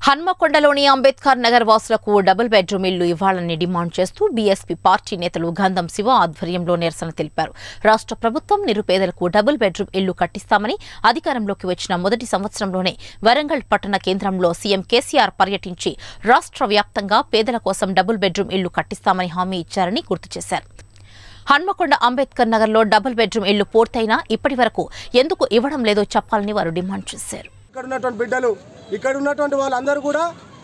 హన్మకొండలోని అంబేద్కర్ నగర్ వాసులకు double bedroom ఇల్లు ఇవ్వాలని డిమాండ్ చేస్తూ బీఎస్పీ పార్టీ నేతలు గంధం శివ ఆధ్వర్యంలో నిరసన తెలిపారు. రాష్ట్ర ప్రభుత్వం నిరుపేదలకు డబుల్ బెడ్రూమ్ ఇల్లు కట్టిస్తామని అధికారంలోకి వచ్చిన మొదటి సంవత్సరంలోనే వరంగల్ పట్టణ కేంద్రంలో సీఎం కేసీఆర్ పర్యటించి రాష్ట్ర వ్యాప్తంగా పేదల కోసం డబుల్ బెడ్రూమ్ ఇల్లు కట్టిస్తామని హామీ ఇచ్చారని గుర్తు చేశారు. హన్మకొండ అంబేద్కర్ నగర్లో డబుల్ బెడ్రూమ్ ఇల్లు పూర్తయినా ఇప్పటి వరకు ఎందుకు ఇవ్వడం లేదో చెప్పాలని వారు డిమాండ్ చేశారు. ఇక్కడ ఉన్నటువంటి వాళ్ళందరూ కూడా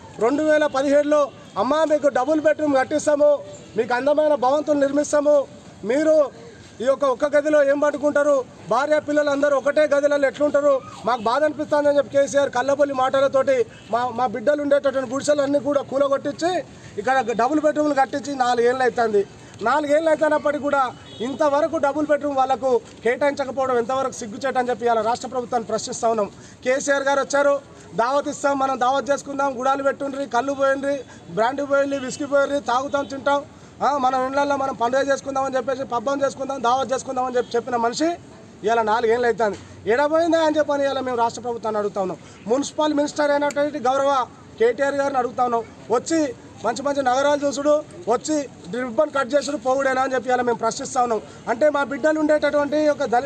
2017లో అమ్మా మీకు డబుల్ బెడ్రూమ్ కట్టిస్తాము, మీకు అందమైన భవంతులు నిర్మిస్తాము, మీరు ఈ ఒక్క గదిలో ఏం పట్టుకుంటారు, భార్య పిల్లలు అందరూ ఒకటే గదిలో ఎట్లుంటారు, మాకు బాధ అనిపిస్తుందని చెప్పి కేసీఆర్ కళ్ళబొల్లి మాటలతోటి మా బిడ్డలు ఉండేటటువంటి గుడిసెలన్నీ కూడా కూలగొట్టించి ఇక్కడ డబుల్ బెడ్రూమ్లు కట్టించి 4 ఏళ్ళు అవుతుంది. 4 ఏళ్ళు అవుతున్నప్పటికీ కూడా ఇంతవరకు డబుల్ బెడ్రూమ్ వాళ్ళకు కేటాయించకపోవడం ఎంతవరకు సిగ్గుచేటని చెప్పి ఇలా రాష్ట్ర ప్రభుత్వాన్ని ప్రశ్నిస్తూ ఉన్నాం. కేసీఆర్ గారు వచ్చారు, దావత్ ఇస్తాం, మనం దావత్ చేసుకుందాం, గుడాలు పెట్టుండ్రి, కళ్ళు పోయిండ్రి, బ్రాండీ పోయిండ్రి, విస్కీ పోయిండ్రి, తాగుతాం తింటాం, మనం ఇళ్లలో మనం పండుగ చేసుకుందామని చెప్పేసి పబ్బం చేసుకుందాం, దావత్ చేసుకుందామని చెప్పిన మనిషి ఇలా 4 ఏళ్ళు అవుతుంది. ఎడబోయిందా అని చెప్పని ఇలా మేము రాష్ట్ర ప్రభుత్వాన్ని అడుగుతా ఉన్నాం. మున్సిపల్ మినిస్టర్ అయినటువంటి గౌరవ కేటీఆర్ గారిని అడుగుతా ఉన్నాం. వచ్చి మంచి మంచి నగరాలు చూసుడు, వచ్చి రిబ్బన్ కట్ చేసుడు పోవుడేనా అని చెప్పి ఇలా మేము ప్రశ్నిస్తూ ఉన్నాం. అంటే మా బిడ్డలు ఉండేటటువంటి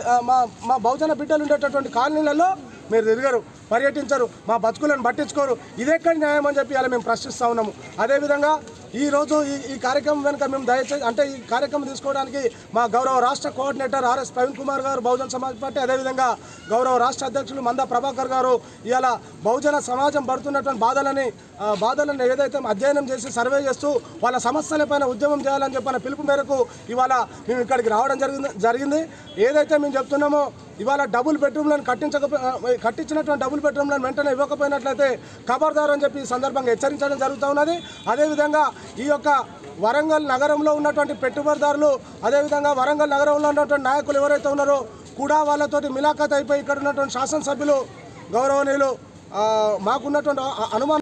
మా బహుజన బిడ్డలు ఉండేటటువంటి కాలనీలలో మీరు తిరగరు, పర్యటించరు, మా బతుకులను పట్టించుకోరు, ఇదెక్కడ న్యాయం అని చెప్పి ఇలా మేము ప్రశ్నిస్తూ ఉన్నాము. అదేవిధంగా ఈరోజు ఈ కార్యక్రమం వెనుక మేము దయచేసి అంటే ఈ కార్యక్రమం తీసుకోవడానికి మా గౌరవ రాష్ట్ర కోఆర్డినేటర్ ఆర్ఎస్ ప్రవీణ్ కుమార్ గారు బహుజన సమాజ్ పార్టీ, అదేవిధంగా గౌరవ రాష్ట్ర అధ్యక్షులు మందా ప్రభాకర్ గారు ఇలా బహుజన సమాజం పడుతున్నటువంటి బాధలను ఏదైతే అధ్యయనం చేసి సర్వే చేస్తూ వాళ్ళ సమస్యలపైన ఉద్యమం చేయాలని చెప్పిన పిలుపు మేరకు ఇవాళ మేము ఇక్కడికి రావడం జరిగింది. ఏదైతే మేము చెప్తున్నామో ఇవాళ డబుల్ బెడ్రూమ్లను కట్టించినటువంటి డబుల్ బెడ్రూమ్లను వెంటనే ఇవ్వకపోయినట్లయితే ఖబర్దార్ అని చెప్పి ఈ సందర్భంగా హెచ్చరించడం జరుగుతూ ఉన్నది. అదేవిధంగా ఈ యొక్క వరంగల్ నగరంలో ఉన్నటువంటి పెట్టుబడిదారులు, అదేవిధంగా వరంగల్ నగరంలో ఉన్నటువంటి నాయకులు ఎవరైతే ఉన్నారో కూడా వాళ్ళతోటి మిలాఖత్ అయిపోయి ఇక్కడ ఉన్నటువంటి శాసనసభ్యులు గౌరవనీయులు మాకున్నటువంటి అనుమానం